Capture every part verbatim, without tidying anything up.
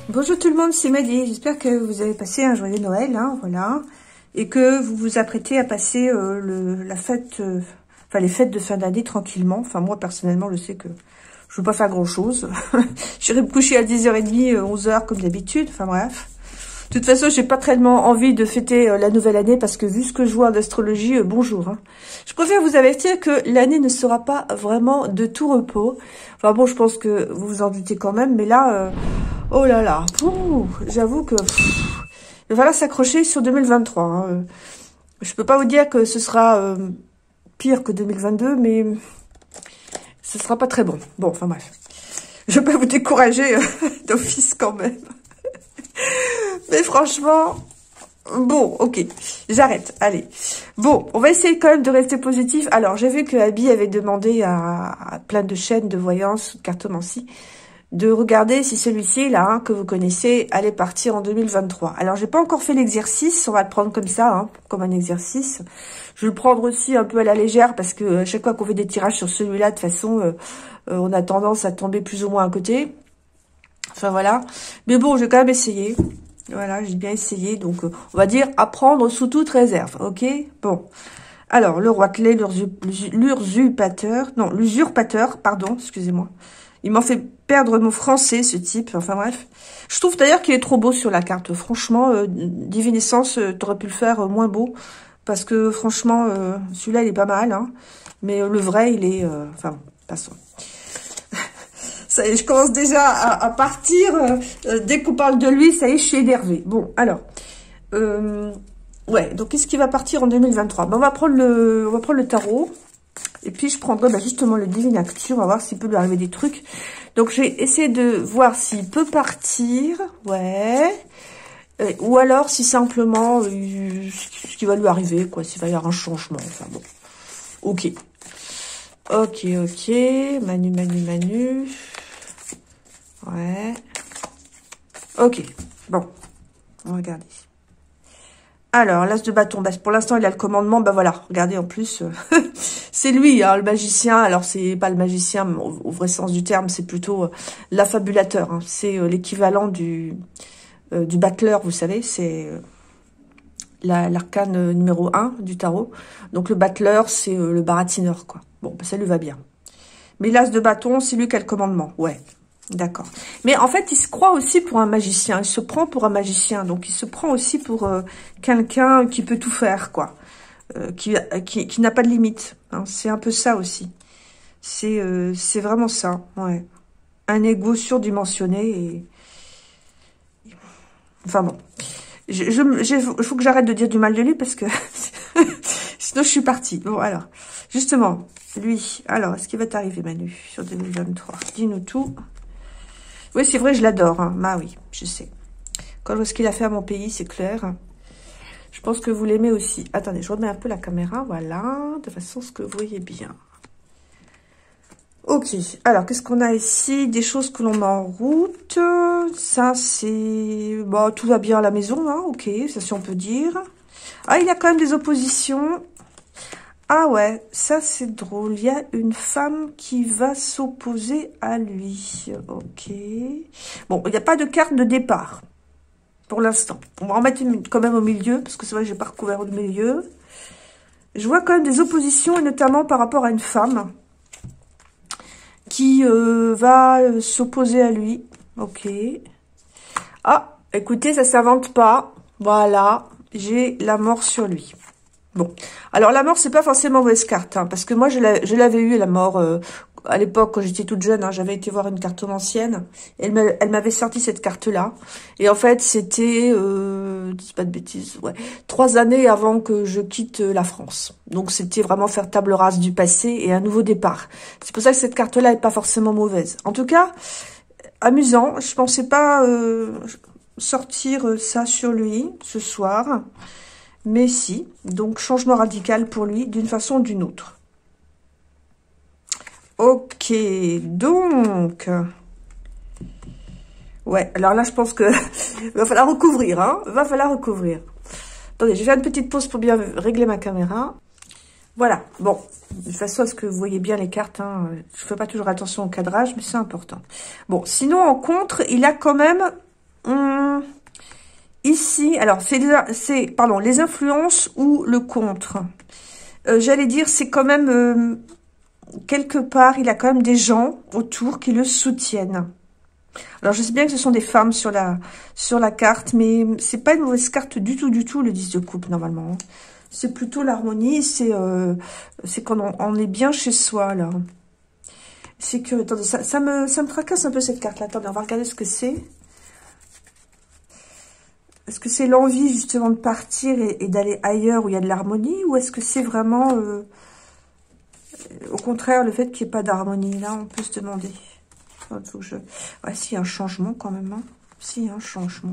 Bonjour tout le monde, c'est Maddy. J'espère que vous avez passé un joyeux Noël, hein, voilà, et que vous vous apprêtez à passer euh, le, la fête, euh, enfin les fêtes de fin d'année tranquillement. Enfin moi personnellement, je sais que je ne veux pas faire grand chose. J'irai me coucher à dix heures trente, onze heures comme d'habitude. Enfin bref. De toute façon, j'ai pas tellement envie de fêter euh, la nouvelle année parce que vu ce que je vois en astrologie, euh, bonjour. Hein. Je préfère vous avertir que l'année ne sera pas vraiment de tout repos. Enfin bon, je pense que vous vous en doutez quand même, mais là, euh, oh là là, j'avoue que pff, il va falloir s'accrocher sur deux mille vingt-trois. Hein. Je peux pas vous dire que ce sera euh, pire que deux mille vingt-deux, mais ce sera pas très bon. Bon, enfin bref, je vais pas vous décourager euh, d'office quand même. Mais franchement, bon, ok, j'arrête, allez. Bon, on va essayer quand même de rester positif. Alors, j'ai vu que Abby avait demandé à, à plein de chaînes de voyance, de cartomancie, de regarder si celui-ci, là, hein, que vous connaissez, allait partir en deux mille vingt-trois. Alors, j'ai pas encore fait l'exercice, on va le prendre comme ça, hein, comme un exercice. Je vais le prendre aussi un peu à la légère, parce que à chaque fois qu'on fait des tirages sur celui-là, de toute façon, euh, euh, on a tendance à tomber plus ou moins à côté. Enfin, voilà. Mais bon, je vais quand même essayer. Voilà, j'ai bien essayé. Donc, euh, on va dire apprendre sous toute réserve. Ok? Bon. Alors, le roi clé, l'usurpateur. Non, l'usurpateur, pardon, excusez-moi. Il m'en fait perdre mon français, ce type. Enfin, bref. Je trouve d'ailleurs qu'il est trop beau sur la carte. Franchement, euh, Divinescence, euh, t'aurais pu le faire euh, moins beau. Parce que, franchement, euh, celui-là, il est pas mal. Hein. Mais euh, le vrai, il est... Euh, enfin, passons. Ça y est, je commence déjà à, à partir. Euh, dès qu'on parle de lui, ça y est, je suis énervée. Bon, alors. Euh, ouais, donc qu'est-ce qui va partir en deux mille vingt-trois? Ben, on va prendre le, on va prendre le tarot. Et puis, je prendrai ben, justement le Divine Actu. On va voir s'il peut lui arriver des trucs. Donc, j'ai essayé de voir s'il peut partir. Ouais. Euh, ou alors, si simplement, euh, ce qui va lui arriver, quoi. S'il va y avoir un changement. Enfin, bon. Ok. Ok, ok. Manu, Manu, Manu. Ouais. Ok. Bon. On va regarder. Alors, l'as de bâton. Bah, pour l'instant, il a le commandement. Bah voilà. Regardez, en plus, euh, c'est lui, hein, le magicien. Alors, c'est pas le magicien au, au vrai sens du terme. C'est plutôt euh, l'affabulateur. Hein. C'est euh, l'équivalent du, euh, du battleur, vous savez. C'est euh, l'arcane euh, numéro un du tarot. Donc, le battleur, c'est euh, le baratineur, quoi. Bon, bah, ça lui va bien. Mais l'as de bâton, c'est lui qui a le commandement. Ouais. D'accord. Mais en fait, il se croit aussi pour un magicien. Il se prend pour un magicien. Donc, il se prend aussi pour euh, quelqu'un qui peut tout faire, quoi. Euh, qui qui, qui n'a pas de limite. Hein. C'est un peu ça aussi. C'est euh, c'est vraiment ça. Ouais. Un ego surdimensionné. Et... Enfin bon. Je, je, je, il faut que j'arrête de dire du mal de lui parce que sinon je suis partie. Bon, alors. Justement, lui. Alors, est-ce qu'il va t'arriver, Manu, sur deux mille vingt-trois? Dis-nous tout. Oui, c'est vrai, je l'adore. Hein. Bah oui, je sais. Quand je vois ce qu'il a fait à mon pays, c'est clair. Je pense que vous l'aimez aussi. Attendez, je remets un peu la caméra, voilà, de façon à ce que vous voyez bien. Ok, alors, qu'est-ce qu'on a ici? Des choses que l'on met en route. Ça, c'est... Bon, tout va bien à la maison, hein, ok, ça, si on peut dire. Ah, il y a quand même des oppositions. Ah ouais, ça c'est drôle. Il y a une femme qui va s'opposer à lui. Ok. Bon, il n'y a pas de carte de départ. Pour l'instant. On va en mettre une quand même au milieu. Parce que c'est vrai que j'ai pas recouvert le milieu. Je vois quand même des oppositions. Et notamment par rapport à une femme. Qui euh, va s'opposer à lui. Ok. Ah, écoutez, ça s'invente pas. Voilà. J'ai la mort sur lui. Bon, alors la mort, c'est pas forcément mauvaise carte, hein, parce que moi, je l'avais eu, la mort, euh, à l'époque, quand j'étais toute jeune, hein, j'avais été voir une cartomancienne, et elle m'avait sorti cette carte-là, et en fait, c'était, euh, dis pas de bêtises, ouais, trois années avant que je quitte la France. Donc, c'était vraiment faire table rase du passé et un nouveau départ. C'est pour ça que cette carte-là est pas forcément mauvaise. En tout cas, amusant, je pensais pas euh, sortir ça sur lui, ce soir. Mais si, donc changement radical pour lui d'une façon ou d'une autre. Ok, donc... Ouais, alors là je pense que va falloir recouvrir, hein. Va falloir recouvrir. Attendez, je vais faire une petite pause pour bien régler ma caméra. Voilà, bon, de toute façon, est-ce que vous voyez bien les cartes, hein. Je fais pas toujours attention au cadrage, mais c'est important. Bon, sinon en contre, il a quand même Hum, ici, alors, c'est, pardon, les influences ou le contre. Euh, J'allais dire, c'est quand même, euh, quelque part, il a quand même des gens autour qui le soutiennent. Alors, je sais bien que ce sont des femmes sur la, sur la carte, mais c'est pas une mauvaise carte du tout, du tout, le dix de coupe, normalement. C'est plutôt l'harmonie, c'est euh, c'est quand on, on est bien chez soi, là. C'est que, attendez, ça, ça, me, ça me tracasse un peu cette carte-là. Attendez, on va regarder ce que c'est. Est-ce que c'est l'envie, justement, de partir et, et d'aller ailleurs où il y a de l'harmonie? Ou est-ce que c'est vraiment, euh, au contraire, le fait qu'il n'y ait pas d'harmonie? Là, on peut se demander. Faut que je... Ouais, s'il y a un changement, quand même. Hein. S'il y a un changement.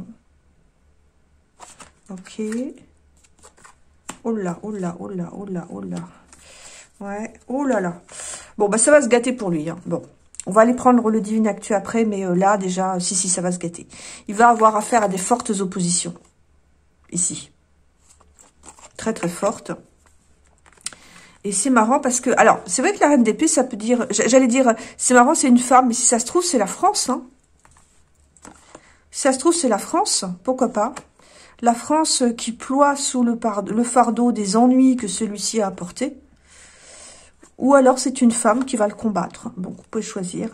Ok. Oh là, oh là, oh là, oh là, oh là. Ouais, oh là là. Bon, bah ça va se gâter pour lui. Hein. Bon, on va aller prendre le Divine Actu après, mais euh, là, déjà, si, si, ça va se gâter. Il va avoir affaire à des fortes oppositions. Ici. Très, très fortes. Et c'est marrant parce que... Alors, c'est vrai que la reine d'épée, ça peut dire... J'allais dire, c'est marrant, c'est une femme, mais si ça se trouve, c'est la France. Hein. Si ça se trouve, c'est la France. Pourquoi pas? La France qui ploie sous le, le fardeau des ennuis que celui-ci a apportés. Ou alors c'est une femme qui va le combattre. Donc vous pouvez choisir.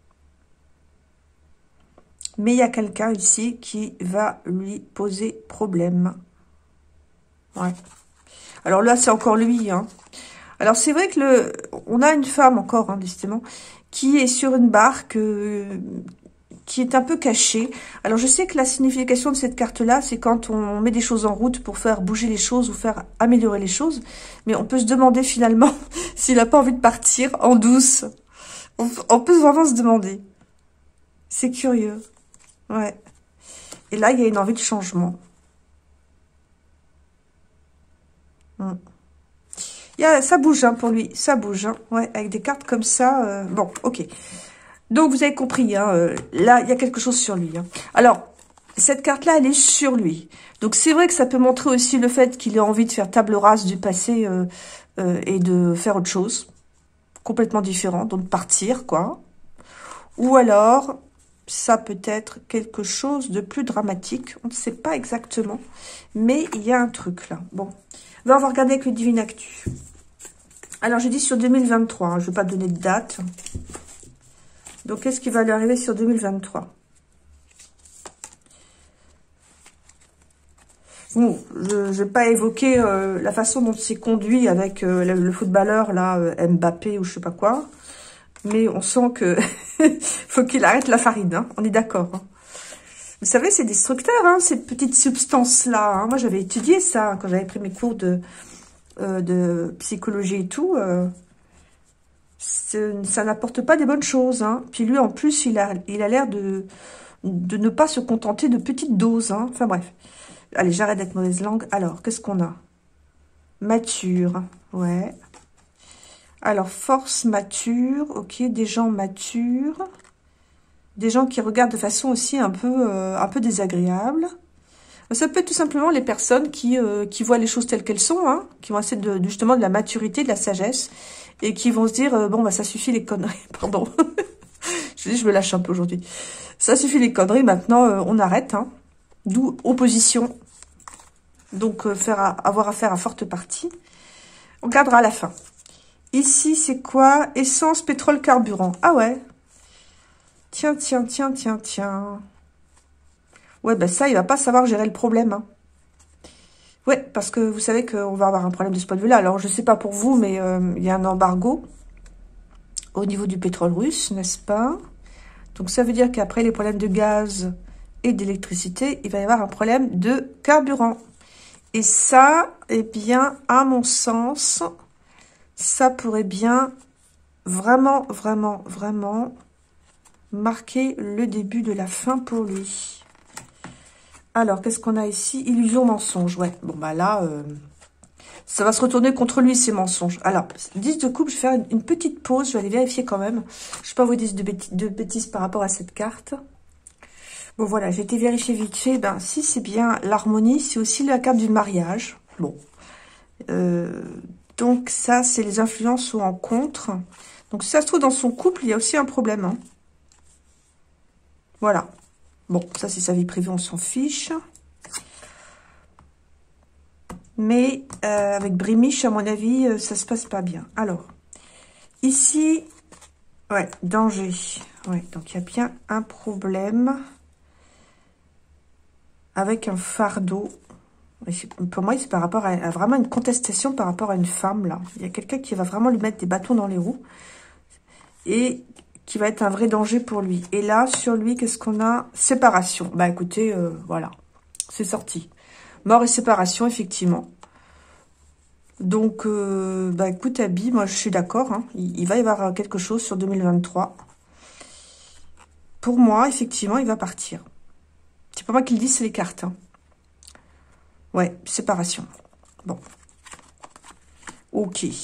Mais il y a quelqu'un ici qui va lui poser problème. Ouais. Alors là, c'est encore lui. Hein. Alors c'est vrai que le, on a une femme encore, hein, décidément, qui est sur une barque... Euh, qui est un peu caché. Alors, je sais que la signification de cette carte-là, c'est quand on met des choses en route pour faire bouger les choses ou faire améliorer les choses. Mais on peut se demander finalement s'il n'a pas envie de partir en douce. On, on peut vraiment se demander. C'est curieux. Ouais. Et là, il y a une envie de changement. Hum. Il y a, ça bouge hein, pour lui. Ça bouge. Hein. Ouais, avec des cartes comme ça. Euh, bon, ok. Donc, vous avez compris, hein, euh, là, il y a quelque chose sur lui. Hein. Alors, cette carte-là, elle est sur lui. Donc, c'est vrai que ça peut montrer aussi le fait qu'il ait envie de faire table rase du passé euh, euh, et de faire autre chose, complètement différent, donc partir, quoi. Ou alors, ça peut être quelque chose de plus dramatique. On ne sait pas exactement, mais il y a un truc, là. Bon, on va regarder avec le Divine Actu. Alors, je dis sur deux mille vingt-trois, hein, je ne vais pas donner de date. Donc, qu'est-ce qui va lui arriver sur deux mille vingt-trois? Bon, je ne vais pas évoquer euh, la façon dont c'est conduit avec euh, le, le footballeur, là, euh, Mbappé ou je sais pas quoi. Mais on sent que faut qu'il arrête la farine, hein, on est d'accord. Hein. Vous savez, c'est destructeur, hein, ces petites substances-là. Hein. Moi, j'avais étudié ça hein, quand j'avais pris mes cours de, euh, de psychologie et tout. Euh, ça n'apporte pas des bonnes choses. Hein. Puis lui, en plus, il a il a l'air de, de ne pas se contenter de petites doses. Hein. Enfin bref. Allez, j'arrête d'être mauvaise langue. Alors, qu'est-ce qu'on a? Mature. Ouais. Alors, force mature. Ok, des gens matures. Des gens qui regardent de façon aussi un peu, euh, un peu désagréable. Ça peut être tout simplement les personnes qui, euh, qui voient les choses telles qu'elles sont, hein, qui vont essayer de, de, justement de la maturité, de la sagesse, et qui vont se dire, euh, bon, bah ça suffit les conneries, pardon. je dis, je me lâche un peu aujourd'hui. Ça suffit les conneries, maintenant, euh, on arrête, hein. D'où opposition. Donc, euh, faire à, avoir affaire à forte partie. On regardera à la fin. Ici, c'est quoi? Essence, pétrole, carburant. Ah ouais. Tiens, tiens, tiens, tiens, tiens. Ouais, ben ça, il va pas savoir gérer le problème. Hein. Ouais, parce que vous savez qu'on va avoir un problème de ce point de vue-là. Alors, je sais pas pour vous, mais euh, il y a un embargo au niveau du pétrole russe, n'est-ce pas? Donc, ça veut dire qu'après les problèmes de gaz et d'électricité, il va y avoir un problème de carburant. Et ça, eh bien, à mon sens, ça pourrait bien vraiment, vraiment, vraiment marquer le début de la fin pour lui. Alors, qu'est-ce qu'on a ici? Illusion, mensonge. Ouais, bon, bah là, euh, ça va se retourner contre lui, ces mensonges. Alors, dix de coupe, je vais faire une, une petite pause. Je vais aller vérifier quand même. Je ne sais pas vous dire de, bêtises, de bêtises par rapport à cette carte. Bon, voilà, j'ai été vérifier vite fait. Ben, si c'est bien l'harmonie, c'est aussi la carte du mariage. Bon. Euh, donc, ça, c'est les influences ou en contre. Donc, si ça se trouve dans son couple, il y a aussi un problème. Hein. Voilà. Bon, ça, c'est sa vie privée, on s'en fiche. Mais euh, avec Brémiche, à mon avis, euh, ça se passe pas bien. Alors, ici, ouais, danger. Ouais, donc il y a bien un problème avec un fardeau. Pour moi, c'est par rapport à, à vraiment une contestation par rapport à une femme, là. Il y a quelqu'un qui va vraiment lui mettre des bâtons dans les roues et qui va être un vrai danger pour lui. Et là, sur lui, qu'est-ce qu'on a? Séparation. Bah, écoutez, euh, voilà, c'est sorti. Mort et séparation, effectivement. Donc, euh, bah, écoute, Abby, moi, je suis d'accord. Hein. Il, il va y avoir quelque chose sur deux mille vingt-trois. Pour moi, effectivement, il va partir. C'est pas moi qui le dis, c'est les cartes. Hein. Ouais, séparation. Bon. Ok.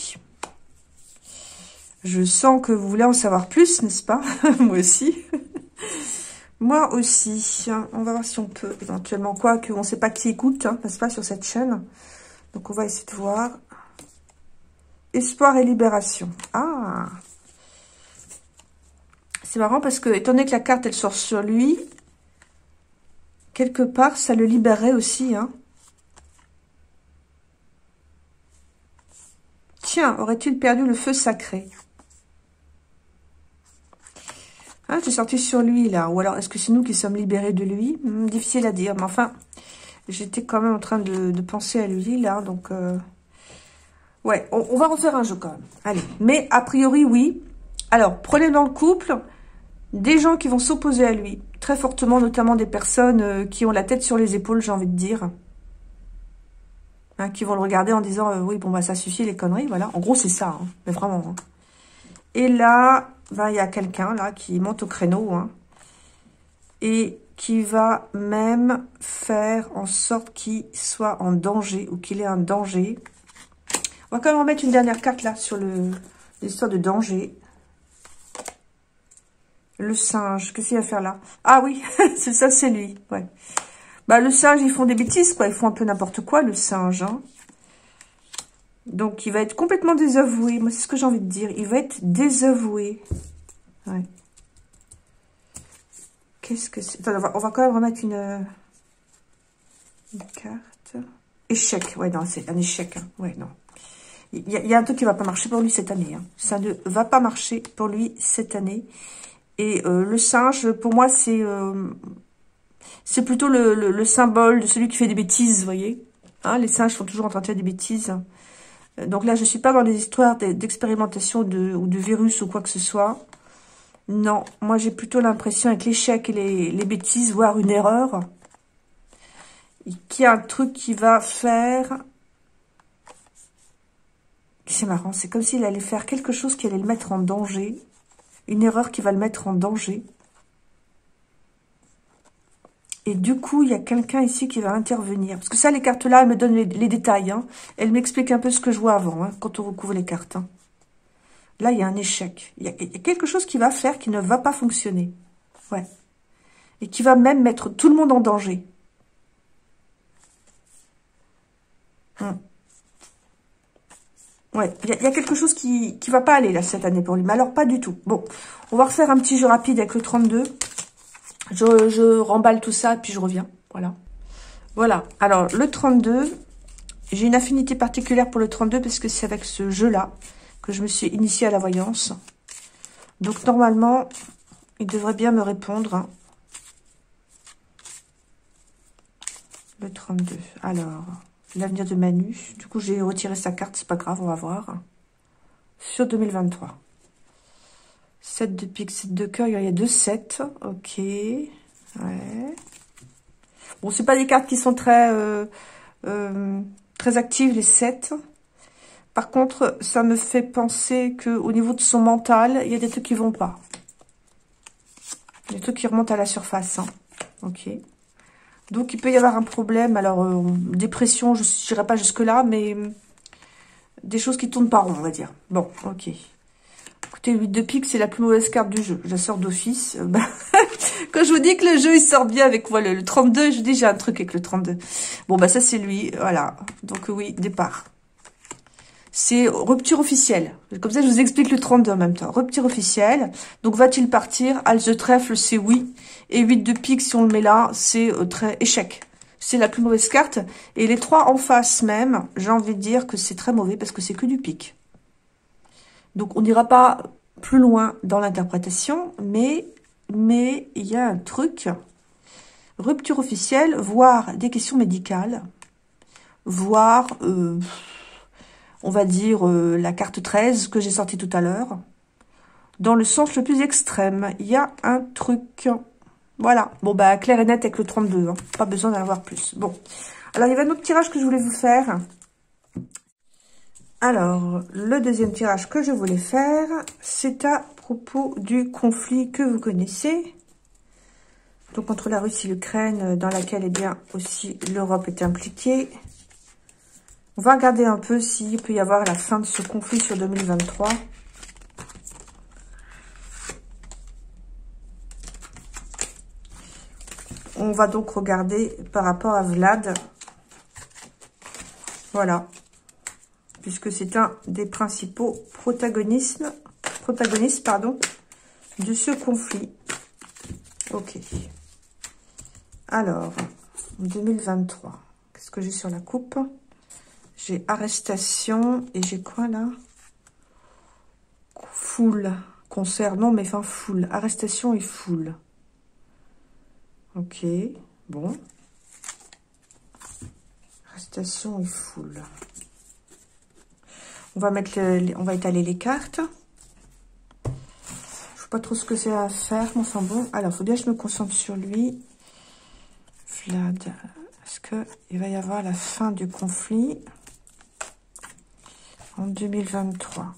Je sens que vous voulez en savoir plus, n'est-ce pas? Moi aussi. Moi aussi. On va voir si on peut, éventuellement, quoi, qu'on ne sait pas qui écoute, hein, n'est-ce pas, sur cette chaîne. Donc, on va essayer de voir. Espoir et libération. Ah! C'est marrant parce que, étant donné que la carte, elle sort sur lui, quelque part, ça le libérerait aussi, hein. Tiens, aurait-il perdu le feu sacré? Hein, j'ai sorti sur lui, là. Ou alors, est-ce que c'est nous qui sommes libérés de lui? Hum, difficile à dire. Mais enfin, j'étais quand même en train de, de penser à lui, là. Donc, euh... ouais, on, on va refaire un jeu, quand même. Allez. Mais, a priori, oui. Alors, prenez dans le couple des gens qui vont s'opposer à lui. Très fortement, notamment des personnes euh, qui ont la tête sur les épaules, j'ai envie de dire. Hein, qui vont le regarder en disant, euh, oui, bon, bah, ça suffit, les conneries, voilà. En gros, c'est ça, hein, mais vraiment. Hein. Et là, ben, il y a quelqu'un, là, qui monte au créneau, hein, et qui va même faire en sorte qu'il soit en danger, ou qu'il ait un danger. On va quand même remettre une dernière carte, là, sur l'histoire de danger. Le singe, qu'est-ce qu'il va faire, là? Ah oui, c'est ça, c'est lui, ouais. Bah, le singe, ils font des bêtises, quoi. Ils font un peu n'importe quoi, le singe. Hein. Donc, il va être complètement désavoué. Moi, c'est ce que j'ai envie de dire. Il va être désavoué. Ouais. Qu'est-ce que c'est? Attends, on va, on va quand même remettre une, une carte. Échec. Ouais, non, c'est un échec. Hein. Ouais, non. Il y, a, il y a un truc qui va pas marcher pour lui cette année. Hein. Ça ne va pas marcher pour lui cette année. Et euh, le singe, pour moi, c'est... Euh, C'est plutôt le, le, le symbole de celui qui fait des bêtises, vous voyez. Hein, les singes sont toujours en train de faire des bêtises. Donc là, je ne suis pas dans les histoires d'expérimentation de, ou de virus ou quoi que ce soit. Non, moi j'ai plutôt l'impression avec l'échec et les, les bêtises, voire une erreur, qu'il y a un truc qui va faire... C'est marrant, c'est comme s'il allait faire quelque chose qui allait le mettre en danger. Une erreur qui va le mettre en danger. Et du coup, il y a quelqu'un ici qui va intervenir. Parce que ça, les cartes-là, elles me donnent les, les détails. Hein. Elles m'expliquent un peu ce que je vois avant, hein, quand on recouvre les cartes. Hein. Là, il y a un échec. Il y, a, il y a quelque chose qui va faire qui ne va pas fonctionner. Ouais. Et qui va même mettre tout le monde en danger. Hum. Ouais, il y, y a quelque chose qui ne va pas aller, là, cette année pour lui. Mais alors, pas du tout. Bon, on va refaire un petit jeu rapide avec le trente-deux. Je, je remballe tout ça, puis je reviens. Voilà. Voilà. Alors, le trente-deux, j'ai une affinité particulière pour le trente-deux, parce que c'est avec ce jeu-là que je me suis initiée à la voyance. Donc, normalement, il devrait bien me répondre. Hein. Le trente-deux. Alors, l'avenir de Manu. Du coup, j'ai retiré sa carte, c'est pas grave, on va voir. Sur deux mille vingt-trois. sept de pique, sept de cœur, il y a deux sept. Ok. Ouais. Bon, c'est pas des cartes qui sont très, euh, euh, très actives, les sept. Par contre, ça me fait penser qu'au niveau de son mental, il y a des trucs qui vont pas. Des trucs qui remontent à la surface. Hein. Ok. Donc, il peut y avoir un problème. Alors, euh, dépression, je n'irai pas jusque-là, mais euh, des choses qui tournent pas rond, on va dire. Bon, ok. Écoutez, huit de pique, c'est la plus mauvaise carte du jeu. Je la sors d'office. Euh, bah, quand je vous dis que le jeu, il sort bien avec voilà, le trente-deux, je vous dis, j'ai un truc avec le trente-deux. Bon, bah ça, c'est lui. Voilà. Donc, oui, départ. C'est rupture officielle. Comme ça, je vous explique le trente-deux en même temps. Rupture officielle. Donc, va-t-il partir? As de trèfle, c'est oui. Et huit de pique, si on le met là, c'est euh, très échec. C'est la plus mauvaise carte. Et les trois en face même, j'ai envie de dire que c'est très mauvais parce que c'est que du pique. Donc, on n'ira pas plus loin dans l'interprétation, mais mais il y a un truc. Rupture officielle, voire des questions médicales, voire... Euh, on va dire euh, la carte treize que j'ai sortie tout à l'heure. Dans le sens le plus extrême, il y a un truc. Voilà. Bon, bah, clair et net avec le trente-deux. Hein. Pas besoin d'en avoir plus. Bon. Alors, il y avait un autre tirage que je voulais vous faire. Alors, le deuxième tirage que je voulais faire, c'est à propos du conflit que vous connaissez. Donc, entre la Russie et l'Ukraine, dans laquelle, eh bien, aussi, l'Europe est impliquée. On va regarder un peu s'il peut y avoir la fin de ce conflit sur deux mille vingt-trois. On va donc regarder par rapport à Vlad. Voilà. Puisque c'est un des principaux protagonistes, protagonistes pardon, de ce conflit. Ok. Alors, deux mille vingt-trois. Qu'est-ce que j'ai sur la coupe ? J'ai arrestation et j'ai quoi là? Foule. Concert, non mais enfin foule. Arrestation et foule. Ok, bon. Arrestation et foule. On va mettre le, on va étaler les cartes. Je sais pas trop ce que c'est à faire, mais enfin bon. Alors, il faut bien que je me concentre sur lui. Vlad. Est-ce qu'il va y avoir la fin du conflit en deux mille vingt-trois?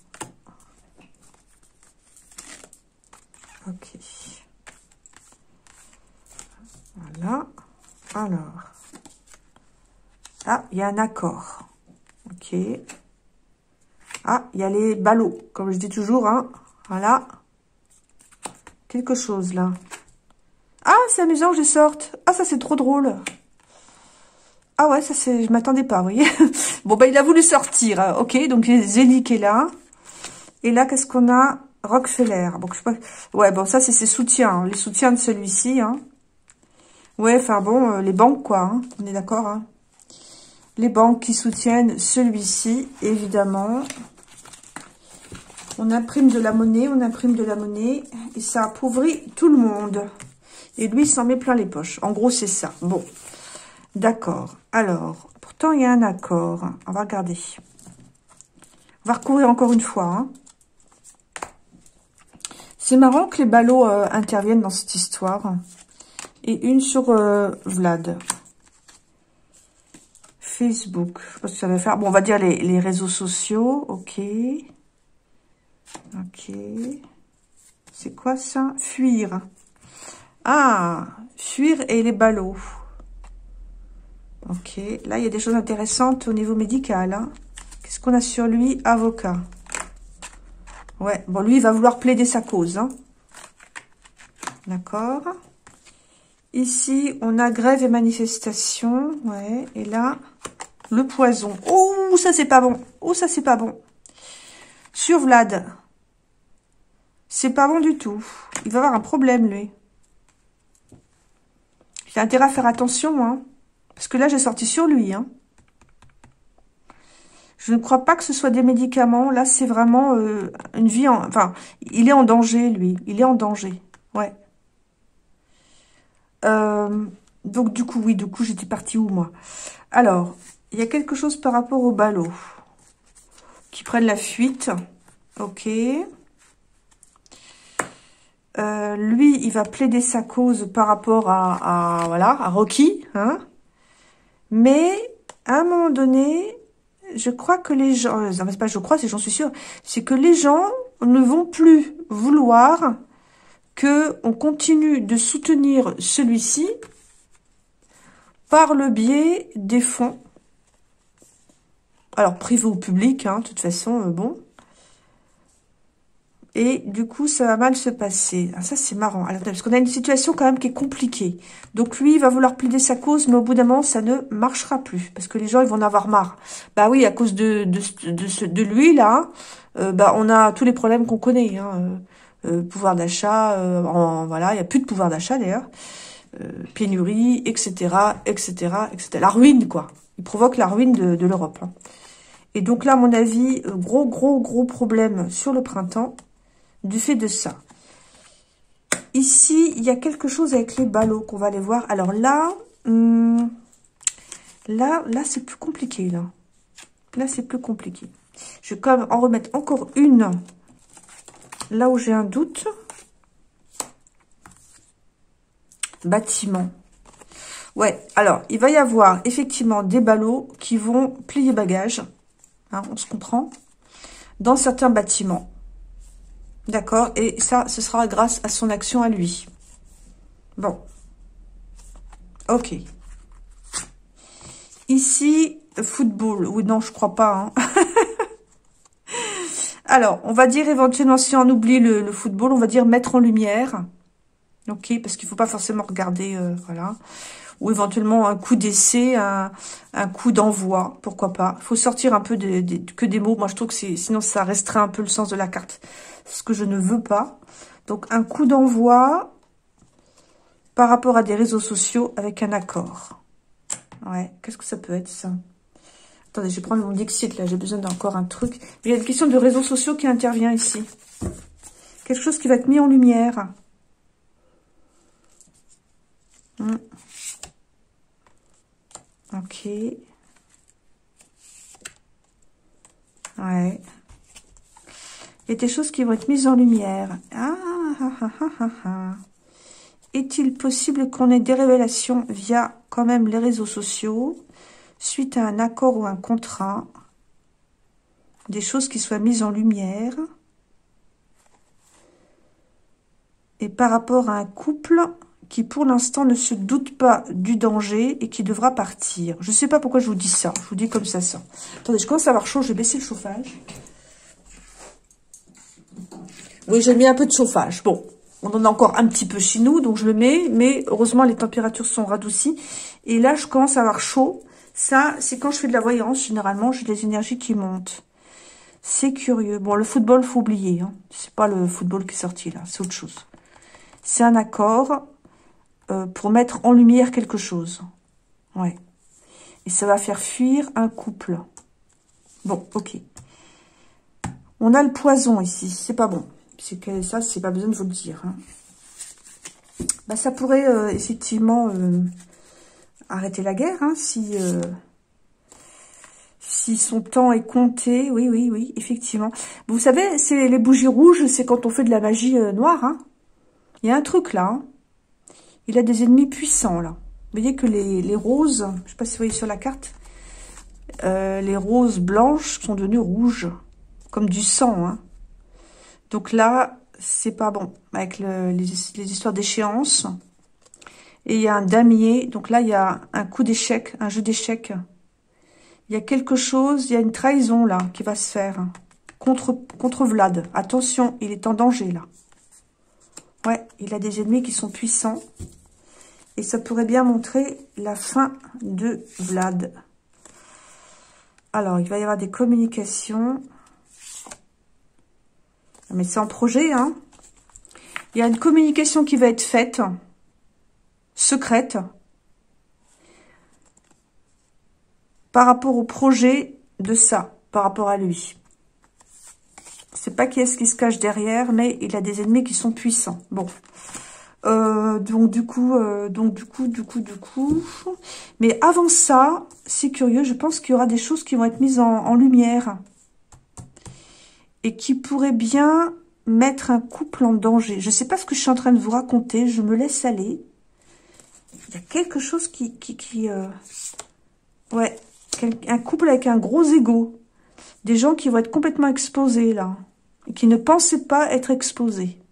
Ok. Voilà. Alors. Ah, il y a un accord. Ok. Ah, il y a les ballots, comme je dis toujours, hein. Voilà. Quelque chose, là. Ah, c'est amusant que je sorte. Ah, ça, c'est trop drôle. Ah ouais, ça, c'est... Je m'attendais pas, vous voyez. Bon, bah, il a voulu sortir. Hein. Ok, donc, Zélie qui est là. Et là, qu'est-ce qu'on a? Rockefeller. Bon, je sais pas... Ouais, bon, ça, c'est ses soutiens. Hein. Les soutiens de celui-ci, hein. Ouais, enfin, bon, euh, les banques, quoi. Hein. On est d'accord, hein. Les banques qui soutiennent celui-ci, évidemment. On imprime de la monnaie, on imprime de la monnaie. Et ça appauvrit tout le monde. Et lui, il s'en met plein les poches. En gros, c'est ça. Bon, d'accord. Alors, pourtant, il y a un accord. On va regarder. On va recourir encore une fois. Hein. C'est marrant que les ballots euh, interviennent dans cette histoire. Et une sur euh, Vlad. Facebook. Je sais pas ce que ça va faire. Bon, on va dire les, les réseaux sociaux. Ok. Ok. C'est quoi ça? Fuir. Ah, fuir et les ballots. Ok. Là, il y a des choses intéressantes au niveau médical. Hein. Qu'est-ce qu'on a sur lui? Avocat. Ouais. Bon, lui, il va vouloir plaider sa cause. Hein. D'accord. Ici, on a grève et manifestation. Ouais. Et là, le poison. Oh, ça, c'est pas bon. Oh, ça, c'est pas bon. Sur Vlad. C'est pas bon du tout. Il va avoir un problème, lui. Il a intérêt à faire attention, hein. Parce que là, j'ai sorti sur lui, hein. Je ne crois pas que ce soit des médicaments. Là, c'est vraiment euh, une vie en... Enfin, il est en danger, lui. Il est en danger. Ouais. Euh, donc, du coup, oui, du coup, j'étais partie où, moi? Alors, il y a quelque chose par rapport au ballot. Qui prennent la fuite. Ok. Euh, lui, il va plaider sa cause par rapport à, à voilà, à Rocky, hein. Mais, à un moment donné, je crois que les gens... Non, c'est pas je crois, c'est j'en suis sûre. C'est que les gens ne vont plus vouloir que on continue de soutenir celui-ci par le biais des fonds. Alors, privé ou public, hein, de toute façon, euh, bon. Et du coup, ça va mal se passer. Ah, ça, c'est marrant. Alors, parce qu'on a une situation quand même qui est compliquée. Donc, lui, il va vouloir plaider sa cause, mais au bout d'un moment, ça ne marchera plus. Parce que les gens, ils vont en avoir marre. Bah oui, à cause de, de, de, de, de lui, là, euh, bah, on a tous les problèmes qu'on connaît. Hein. Euh, pouvoir d'achat, euh, en, voilà, il n'y a plus de pouvoir d'achat, d'ailleurs. Euh, pénurie, et cetera, et cetera, et cetera. La ruine, quoi. Il provoque la ruine de, de l'Europe. Hein. Et donc là, à mon avis, gros, gros, gros problème sur le printemps. Du fait de ça. Ici, il y a quelque chose avec les ballots qu'on va aller voir. Alors là, hum, là, là, c'est plus compliqué, là. Là, c'est plus compliqué. Je vais quand même en remettre encore une. Là où j'ai un doute. Bâtiment. Ouais, alors, il va y avoir effectivement des ballots qui vont plier bagages. Hein, on se comprend. Dans certains bâtiments. D'accord, et ça, ce sera grâce à son action à lui. Bon. Ok. Ici, football. Oui, non, je crois pas. Hein. Alors, on va dire éventuellement, si on oublie le, le football, on va dire mettre en lumière. Ok, parce qu'il faut pas forcément regarder, euh, voilà. Ou éventuellement un coup d'essai, un, un coup d'envoi, pourquoi pas. Il faut sortir un peu de, de, que des mots. Moi, je trouve que c'est, sinon ça restreint un peu le sens de la carte. Ce que je ne veux pas. Donc, un coup d'envoi par rapport à des réseaux sociaux avec un accord. Ouais, qu'est-ce que ça peut être, ça? Attendez, je vais prendre mon Dixit, là. J'ai besoin d'encore un truc. Il y a une question de réseaux sociaux qui intervient ici. Quelque chose qui va être mis en lumière. Hmm. Ok. Ouais. Il y a des choses qui vont être mises en lumière. Ah, ah, ah, ah, ah, ah. Est-il possible qu'on ait des révélations via quand même les réseaux sociaux, suite à un accord ou un contrat, des choses qui soient mises en lumière, et par rapport à un couple qui pour l'instant ne se doute pas du danger et qui devra partir. Je ne sais pas pourquoi je vous dis ça, je vous dis comme ça, ça. Attendez, je commence à avoir chaud, je vais baisser le chauffage. Oui, j'ai mis un peu de chauffage. Bon, on en a encore un petit peu chez nous, donc je le mets. Mais heureusement, les températures sont radoucies. Et là, je commence à avoir chaud. Ça, c'est quand je fais de la voyance. Généralement, j'ai des énergies qui montent. C'est curieux. Bon, le football, faut oublier. Hein. C'est pas le football qui est sorti, là. C'est autre chose. C'est un accord euh, pour mettre en lumière quelque chose. Ouais. Et ça va faire fuir un couple. Bon, ok. On a le poison ici. C'est pas bon. C'est que ça, c'est pas besoin de vous le dire. Hein. Bah, ça pourrait euh, effectivement euh, arrêter la guerre, hein, si, euh, si son temps est compté. Oui, oui, oui, effectivement. Vous savez, c'est les bougies rouges, c'est quand on fait de la magie euh, noire. Hein. Il y a un truc là. Hein. Il a des ennemis puissants là. Vous voyez que les, les roses, je ne sais pas si vous voyez sur la carte, euh, les roses blanches sont devenues rouges, comme du sang. Hein. Donc là, c'est pas bon, avec le, les, les histoires d'échéance. Et il y a un damier, donc là, il y a un coup d'échec, un jeu d'échecs. Il y a quelque chose, il y a une trahison là, qui va se faire contre, contre Vlad. Attention, il est en danger là. Ouais, il a des ennemis qui sont puissants. Et ça pourrait bien montrer la fin de Vlad. Alors, il va y avoir des communications... Mais c'est en projet, hein. Il y a une communication qui va être faite, secrète, par rapport au projet de ça, par rapport à lui. C'est pas qui est-ce qui se cache derrière, mais il a des ennemis qui sont puissants. Bon. Euh, donc, du coup, euh, donc, du coup, du coup, du coup... Mais avant ça, c'est curieux, je pense qu'il y aura des choses qui vont être mises en, en lumière. Et qui pourrait bien mettre un couple en danger. Je ne sais pas ce que je suis en train de vous raconter. Je me laisse aller. Il y a quelque chose qui... qui, qui euh... Ouais. Un couple avec un gros ego. Des gens qui vont être complètement exposés, là. Et qui ne pensaient pas être exposés.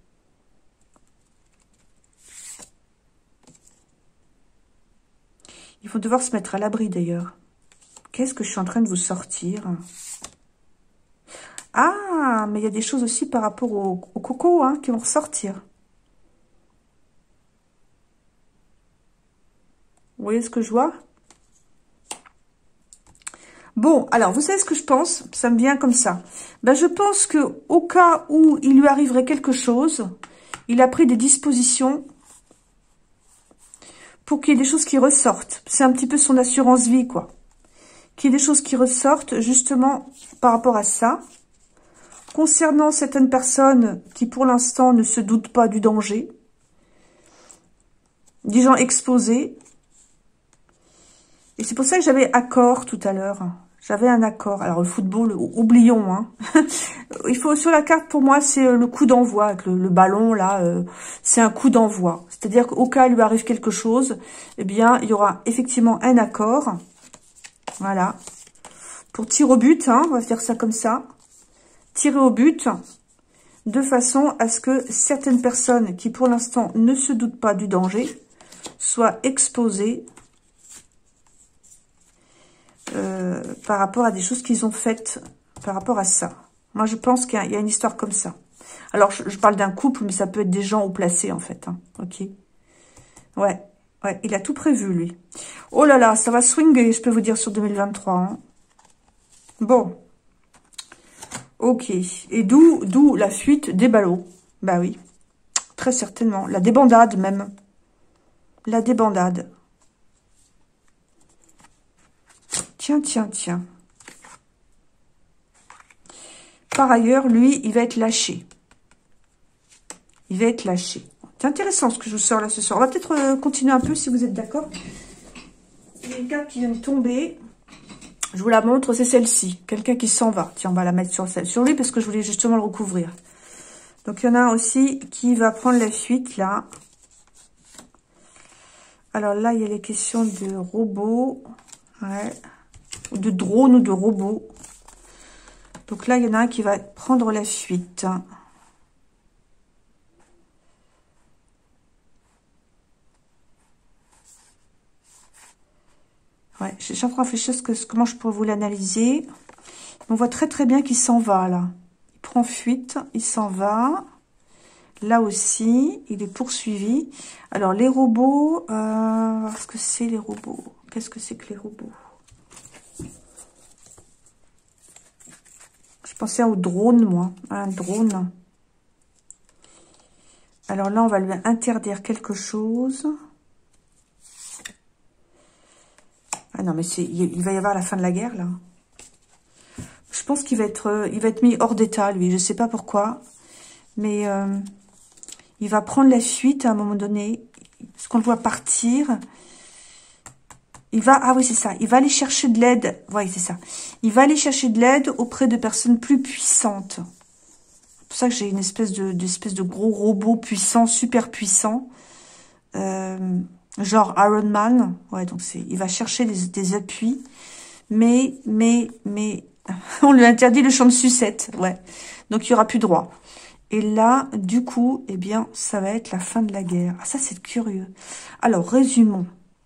Ils vont devoir se mettre à l'abri, d'ailleurs. Qu'est-ce que je suis en train de vous sortir ? Ah, mais il y a des choses aussi par rapport au, au coco hein, qui vont ressortir. Vous voyez ce que je vois? Bon, alors, vous savez ce que je pense? Ça me vient comme ça. Ben, je pense que au cas où il lui arriverait quelque chose, il a pris des dispositions pour qu'il y ait des choses qui ressortent. C'est un petit peu son assurance vie, quoi. Qu'il y ait des choses qui ressortent, justement, par rapport à ça. Concernant certaines personnes qui, pour l'instant, ne se doutent pas du danger. Des gens exposés. Et c'est pour ça que j'avais accord tout à l'heure. J'avais un accord. Alors, le football, oublions. Hein. Il faut, sur la carte, pour moi, c'est le coup d'envoi. Avec le, le ballon, là, euh, c'est un coup d'envoi. C'est-à-dire qu'au cas où il lui arrive quelque chose, eh bien, il y aura effectivement un accord. Voilà. Pour tirer au but, hein, on va faire ça comme ça. Tirer au but, de façon à ce que certaines personnes qui, pour l'instant, ne se doutent pas du danger, soient exposées Euh, par rapport à des choses qu'ils ont faites, par rapport à ça. Moi, je pense qu'il y, y a une histoire comme ça. Alors, je, je parle d'un couple, mais ça peut être des gens haut placés, en fait. Hein. Ok. Ouais, ouais, il a tout prévu, lui. Oh là là, ça va swinguer, je peux vous dire, sur deux mille vingt-trois. Hein. Bon. Ok. Et d'où d'où la fuite des ballots. Bah oui. Très certainement. La débandade, même. La débandade. Tiens, tiens, tiens. Par ailleurs, lui, il va être lâché. Il va être lâché. C'est intéressant ce que je vous sors là ce soir. On va peut-être euh, continuer un peu si vous êtes d'accord. Il y a une carte qui vient de tomber. Je vous la montre, c'est celle-ci. Quelqu'un qui s'en va. Tiens, on va la mettre sur, sur lui parce que je voulais justement le recouvrir. Donc, il y en a un aussi qui va prendre la fuite là. Alors là, il y a les questions de robots. Ouais. Ou de drones ou de robots. Donc là, il y en a un qui va prendre la fuite. Ouais, je suis en train de réfléchir ce que, comment je pourrais vous l'analyser. On voit très très bien qu'il s'en va là. Il prend fuite, il s'en va. Là aussi, il est poursuivi. Alors les robots, euh, qu'est-ce que c'est les robots? Qu'est-ce que c'est que les robots? Je pensais au drone, moi. À un drone. Alors là, on va lui interdire quelque chose. Ah non, mais c'est, il va y avoir la fin de la guerre, là. Je pense qu'il va être, il va être mis hors d'état, lui. Je ne sais pas pourquoi. Mais euh, il va prendre la fuite à un moment donné. Parce qu'on le voit partir. Il va, ah oui, c'est ça. Il va aller chercher de l'aide. Oui, c'est ça. Il va aller chercher de l'aide auprès de personnes plus puissantes. C'est pour ça que j'ai une espèce de, d'espèce de gros robot puissant, super puissant. Euh, genre Iron Man. Ouais, donc c'est, il va chercher des, des appuis. Mais, mais, mais, on lui interdit le champ de sucette. Ouais. Donc il n'y aura plus droit. Et là, du coup, eh bien, ça va être la fin de la guerre. Ah, ça, c'est curieux. Alors, résumons.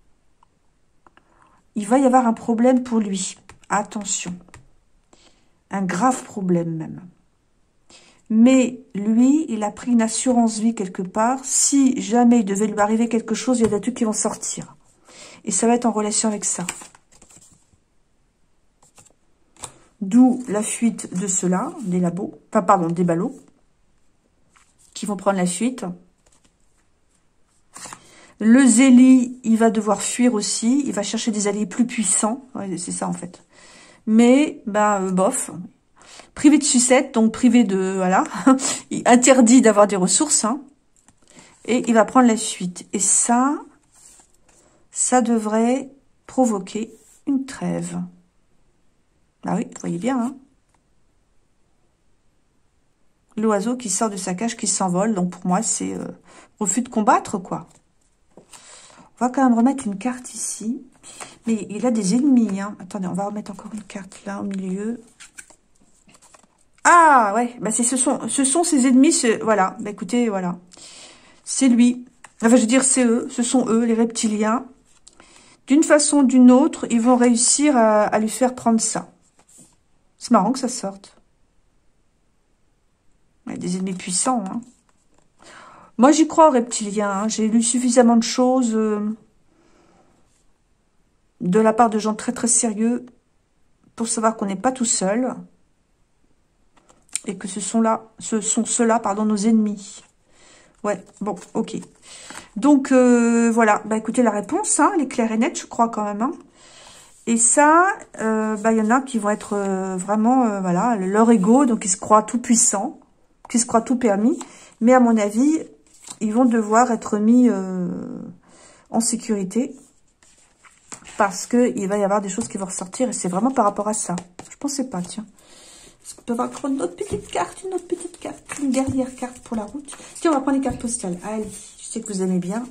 Il va y avoir un problème pour lui. Attention. Un grave problème même. Mais lui, il a pris une assurance vie quelque part. Si jamais il devait lui arriver quelque chose, il y a des trucs qui vont sortir. Et ça va être en relation avec ça. D'où la fuite de ceux-là, des labos, enfin pardon, des ballots, qui vont prendre la fuite. Le Zélie, il va devoir fuir aussi. Il va chercher des alliés plus puissants. Ouais, c'est ça, en fait. Mais, bah, euh, bof. Privé de sucette, donc privé de... Voilà. Interdit d'avoir des ressources. Hein. Et il va prendre la fuite. Et ça, ça devrait provoquer une trêve. Ah oui, vous voyez bien. Hein. L'oiseau qui sort de sa cage, qui s'envole. Donc, pour moi, c'est euh, refus de combattre, quoi. On va quand même remettre une carte ici. Mais il a des ennemis. Hein. Attendez, on va remettre encore une carte là au milieu. Ah ouais, bah c'est ce sont ce sont ses ennemis. Ce, voilà, bah écoutez, voilà. C'est lui. Enfin, je veux dire, c'est eux. Ce sont eux, les reptiliens. D'une façon ou d'une autre, ils vont réussir à, à lui faire prendre ça. C'est marrant que ça sorte. Ouais, des ennemis puissants. Hein. Moi, j'y crois aux reptiliens. Hein. J'ai lu suffisamment de choses euh, de la part de gens très très sérieux pour savoir qu'on n'est pas tout seul. Et que ce sont là, ce sont ceux-là, pardon, nos ennemis. Ouais, bon, ok. Donc, euh, voilà. Bah, écoutez, la réponse, hein, elle est claire et nette, je crois, quand même. Hein. Et ça, euh, bah, il y en a qui vont être euh, vraiment, euh, voilà, leur ego, donc ils se croient tout puissants, qui se croient tout permis. Mais à mon avis, ils vont devoir être mis euh, en sécurité. Parce qu'il va y avoir des choses qui vont ressortir. Et c'est vraiment par rapport à ça. Je pensais pas, tiens. Est-ce qu'on peut avoir une autre petite carte, une autre petite carte, une dernière carte pour la route. Tiens, on va prendre les cartes postales. Allez, je sais que vous aimez bien.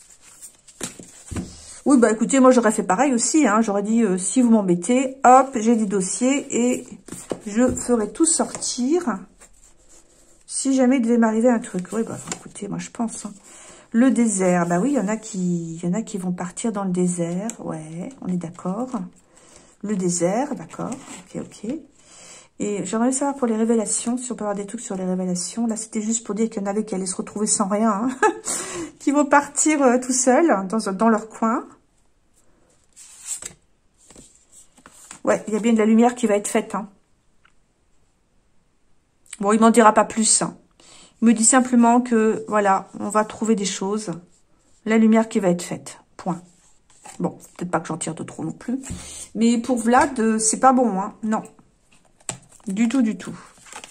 Oui, bah écoutez, moi j'aurais fait pareil aussi. Hein. J'aurais dit, euh, si vous m'embêtez, hop, j'ai des dossiers et je ferai tout sortir. Si jamais il devait m'arriver un truc. Oui, bah écoutez, moi je pense. Hein. Le désert, bah oui, il y en a qui, il y en a qui vont partir dans le désert. Ouais, on est d'accord. Le désert, d'accord. Ok, ok. Et j'aimerais savoir pour les révélations, si on peut avoir des trucs sur les révélations. Là, c'était juste pour dire qu'il y en avait qui allaient se retrouver sans rien, hein, qui vont partir euh, tout seuls dans, dans leur coin. Ouais, il y a bien de la lumière qui va être faite. Hein. Bon, il m'en dira pas plus. Hein. Il me dit simplement que, voilà, on va trouver des choses. La lumière qui va être faite. Point. Bon, peut-être pas que j'en tire de trop non plus. Mais pour Vlad, euh, c'est pas bon, hein. Non. Du tout, du tout.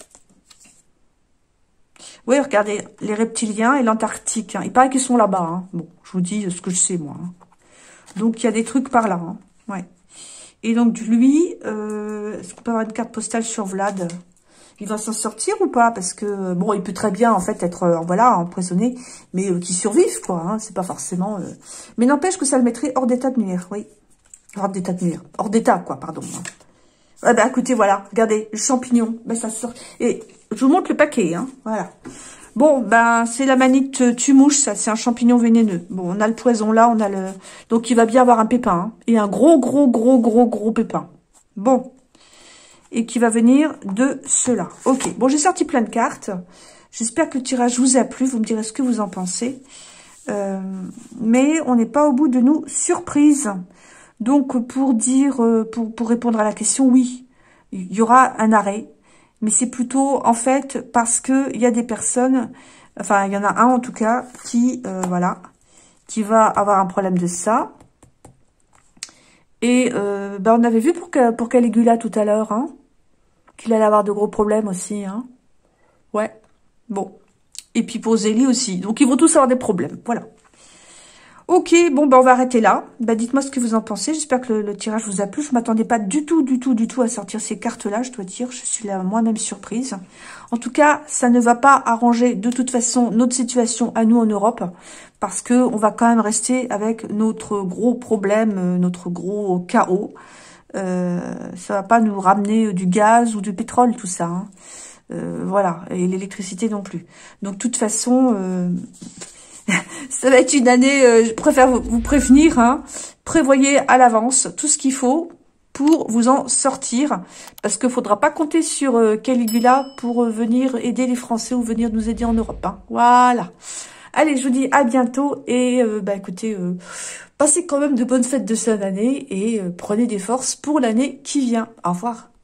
Oui, regardez, les reptiliens et l'Antarctique. Hein. Il paraît qu'ils sont là-bas. Hein. Bon, je vous dis ce que je sais, moi. Hein. Donc, il y a des trucs par là. Hein. Ouais. Et donc, lui, euh, est-ce qu'on peut avoir une carte postale sur Vlad? Il va s'en sortir ou pas? Parce que, bon, il peut très bien, en fait, être, euh, voilà, empoisonné, mais euh, qu'il survive, quoi. Hein. C'est pas forcément... Euh... Mais n'empêche que ça le mettrait hors d'état de nuire, oui. Hors d'état de nuire. Hors d'état, quoi, pardon. Hein. Ah bah écoutez, voilà, regardez, le champignon, ben ça sort. Et je vous montre le paquet, hein, voilà. Bon, ben c'est la manite tue-mouche, ça, c'est un champignon vénéneux. Bon, on a le poison là, on a le... Donc il va bien avoir un pépin, hein, et un gros, gros, gros, gros, gros pépin. Bon, et qui va venir de cela. Ok, bon, j'ai sorti plein de cartes. J'espère que le tirage vous a plu, vous me direz ce que vous en pensez. Euh, mais on n'est pas au bout de nos surprises. Donc, pour dire, pour, pour répondre à la question, oui, il y aura un arrêt. Mais c'est plutôt, en fait, parce que il y a des personnes, enfin, il y en a un en tout cas, qui, euh, voilà, qui va avoir un problème de ça. Et, euh, ben, on avait vu pour, pour Caligula tout à l'heure, hein, qu'il allait avoir de gros problèmes aussi, hein. Ouais, bon. Et puis pour Zélie aussi. Donc, ils vont tous avoir des problèmes, voilà. Ok, bon, bah on va arrêter là. Bah, dites-moi ce que vous en pensez. J'espère que le, le tirage vous a plu. Je m'attendais pas du tout, du tout, du tout à sortir ces cartes-là, je dois dire. Je suis là moi-même surprise. En tout cas, ça ne va pas arranger de toute façon notre situation à nous en Europe. Parce que on va quand même rester avec notre gros problème, notre gros chaos. Euh, ça va pas nous ramener du gaz ou du pétrole, tout ça. Hein. Euh, voilà, et l'électricité non plus. Donc, de toute façon... Euh, ça va être une année, euh, je préfère vous, vous prévenir, hein, prévoyez à l'avance tout ce qu'il faut pour vous en sortir, parce qu'il ne faudra pas compter sur euh, Caligula pour euh, venir aider les Français ou venir nous aider en Europe. Hein. Voilà. Allez, je vous dis à bientôt et euh, bah écoutez, euh, passez quand même de bonnes fêtes de fin d'année et euh, prenez des forces pour l'année qui vient. Au revoir.